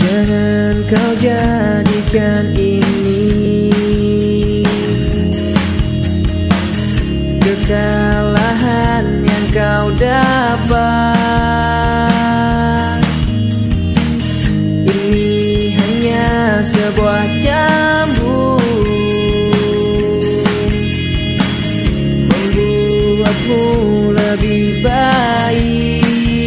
Jangan kau jadikan ini kekalahan yang kau dapat. Ini hanya sebuah cambuk membuatmu lebih baik.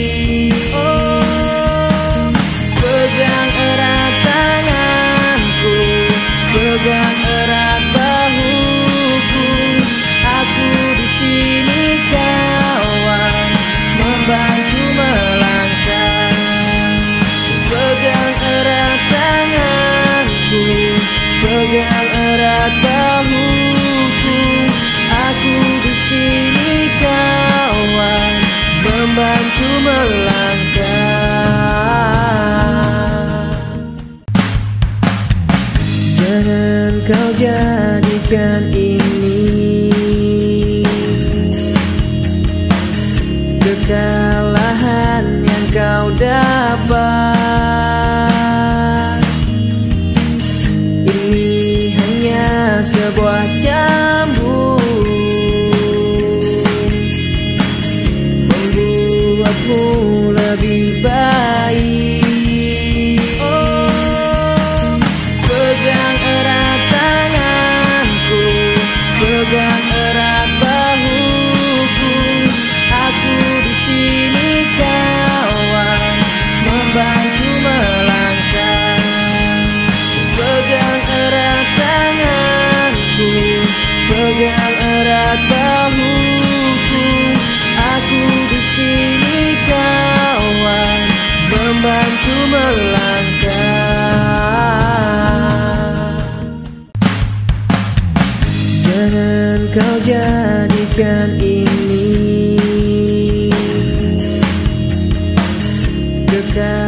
Pegang erat tanganku, pegang erat bahuku. Aku di sini kawan, membantu melangkah. Pegang erat tanganku, pegang erat bahuku. Aku di sini kawan, membantu melangkah. Jangan kau jadikan ini kekalahan yang kau dapat. Ini hanya sebuah cambuk membuatmu lebih baik. Pegang erat tanganku, pegang erat bahuku. Aku di sini kawan, membantu melangkah. Pegang erat tanganku, pegang erat bahuku. Aku di sini kawan, membantu melangkah. Jangan kau jadikan ini kekalahan